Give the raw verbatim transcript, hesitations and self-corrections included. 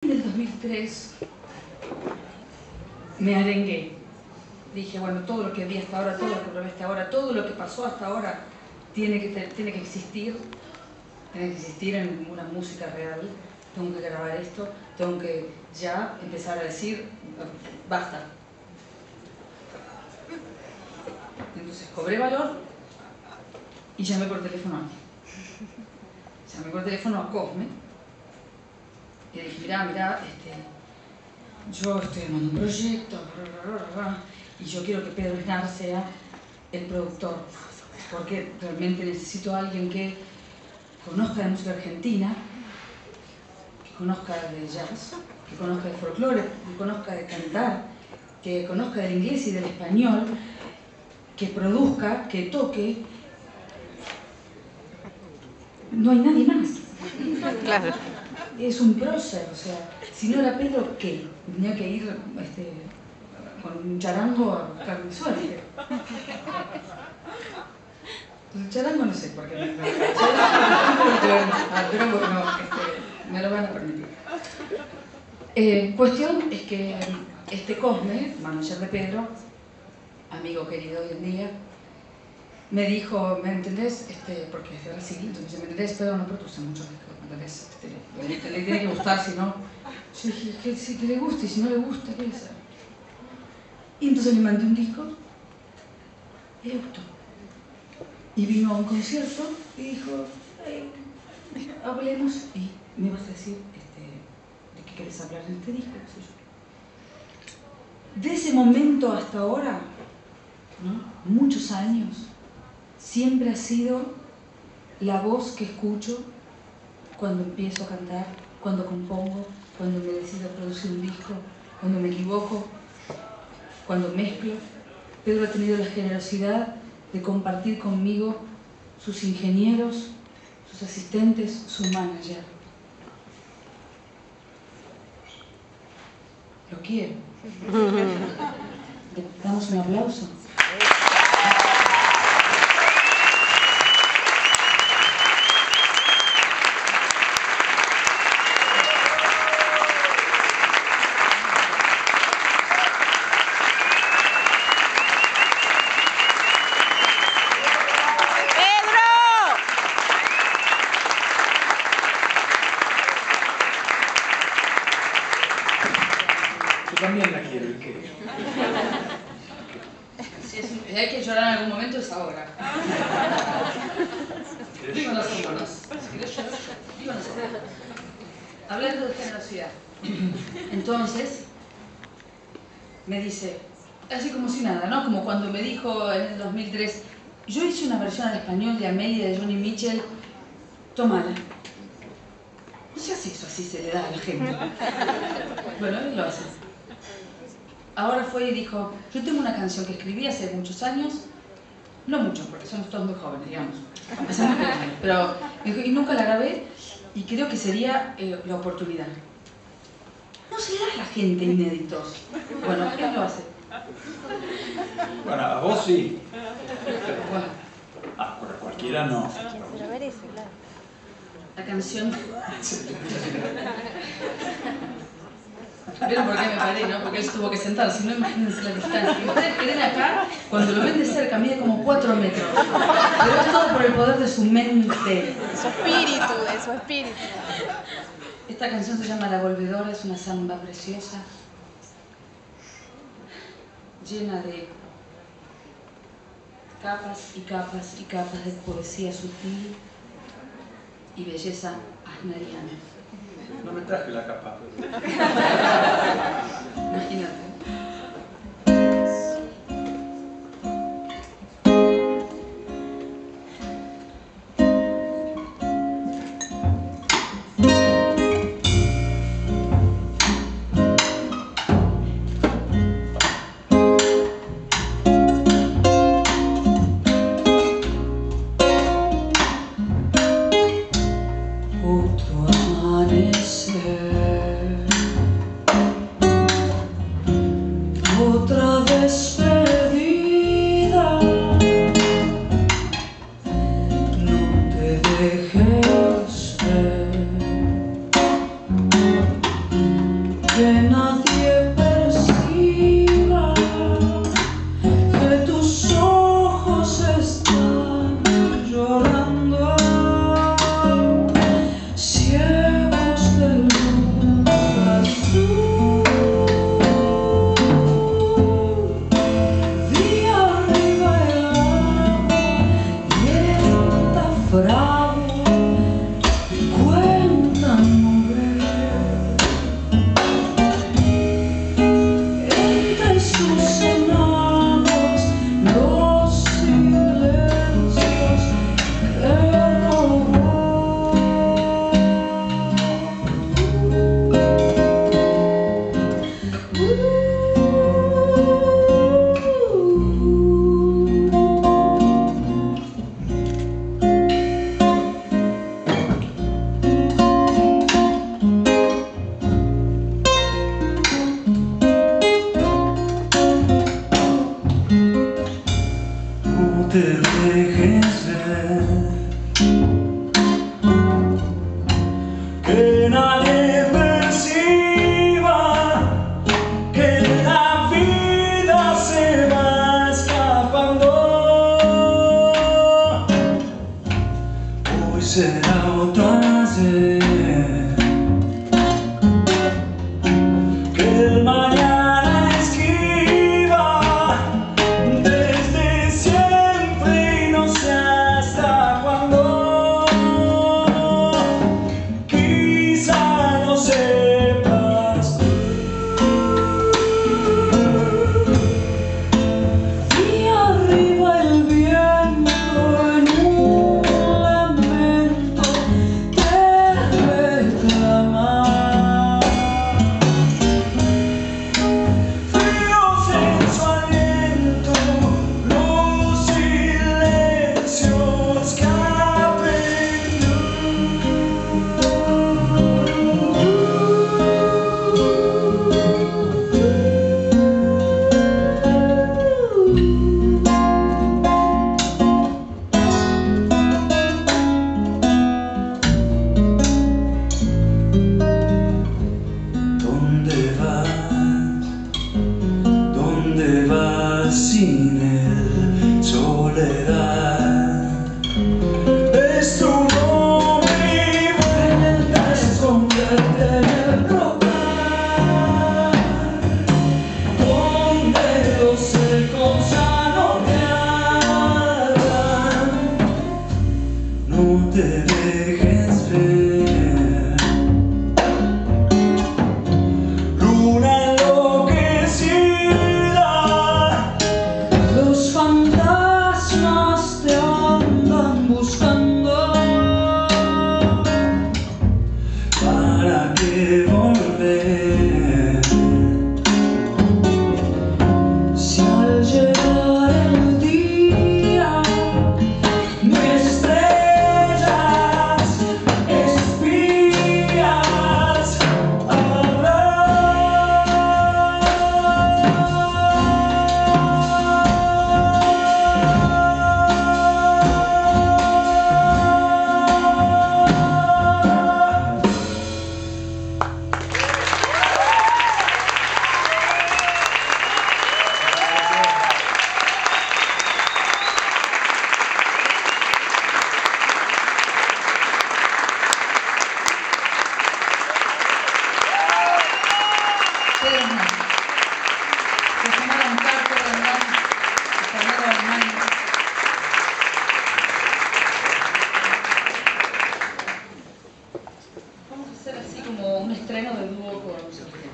del dos mil tres me arengué. Dije, bueno, todo lo que vi hasta ahora, todo lo que probé hasta ahora, todo lo que pasó hasta ahora tiene que, tiene que existir, tiene que existir en una música real. Tengo que grabar esto, tengo que ya empezar a decir, basta. Entonces cobré valor y llamé por teléfono a alguien. Llamé por teléfono a Cosme y le dije, mirá, mirá, este, yo estoy armando un proyecto, bla, bla, bla, bla, y yo quiero que Pedro Aznar sea el productor, porque realmente necesito a alguien que conozca de música argentina, que conozca de jazz, que conozca de folclore, que conozca de cantar, que conozca del inglés y del español, que produzca, que toque. No hay nadie más. Claro. Es un prócer, o sea, si no era Pedro, ¿qué? Tenía que ir este, con un charango a buscar mi suerte. El charango no sé por qué. Me, pero bueno, este, me lo van a permitir. Eh, cuestión es que este Cosme, manager de Pedro, amigo querido hoy en día, me dijo, ¿me entendés? Este, porque es de Brasil, entonces ¿me entendés? Pedro no produce mucho, ¿me entendés? Este, le, le tiene que gustar, si no... Yo dije, que, si, que le guste, y si no le gusta, ¿qué hacer? Y entonces le mandé un disco, y le gustó. Y vino a un concierto y dijo, hey, hablemos, y me vas a decir este, de qué querés hablar en este disco, qué sé yo. De ese momento hasta ahora, ¿no? Muchos años, siempre ha sido la voz que escucho cuando empiezo a cantar, cuando compongo, cuando me decido producir un disco, cuando me equivoco, cuando mezclo. Pedro ha tenido la generosidad de compartir conmigo sus ingenieros, sus asistentes, su manager. Lo quiero. ¿Le damos un aplauso? También la quiero, ¿y qué? Si, es, si hay que llorar en algún momento es ahora. Viva los humanos. Si querés llorar, viva los humanos. Hablando de generosidad. Entonces, me dice, así como si nada, ¿no? Como cuando me dijo en el dos mil tres, yo hice una versión al español de Amelia de Johnny Mitchell, tómala. No se hace eso, así se le da a la gente. Bueno, él lo hace. Ahora fue y dijo, yo tengo una canción que escribí hace muchos años, no mucho, porque somos todos muy jóvenes, digamos, pero y nunca la grabé y creo que sería eh, la oportunidad. No se da a la gente inéditos. Bueno, él lo hace. Bueno, a vos sí. Bueno. Ah, pero cualquiera no. Pero ver eso, claro. La canción... ¿Vieron por qué me paré, no? Porque él se tuvo que sentar, si no imagínense la distancia. Y ustedes que ven acá, cuando lo ven de cerca, mide como cuatro metros. Pero es todo por el poder de su mente. Su espíritu, de su espíritu. Esta canción se llama La Volvedora, es una samba preciosa, llena de capas y capas y capas de poesía sutil y belleza asnariana. No me traje la capa. Imagínate. que nadie perciba que tus ojos están llorando, ciegos del mundo azul. Día arriba el agua y el fravo cuentan mover entre sus enanos los silencios que robó. No te dejes ver, que nadie perciba que la vida se va escapando. Hoy será otro ayer, que el mañana esquiva desde siempre y no sé hasta cuándo. Quizá no sepas tú. Y arriba el viento en un lamento te reclama. Fríos en su aliento los silencios que ¿Dónde vas? ¿Dónde vas sin él? Soledad es tu nombre y vuelta a esconderte en el brocal, donde los ecos ya no te hablan. No te dejes ver, luna enloquecida, los fantasmas te andan buscando. ¿Para qué volver? Si al llegar el día no estrellas, espías Ustedes no. Se tomaron carta, ¿verdad? Fernando Armani. Vamos a hacer así como un estreno de dúo con Sebastián.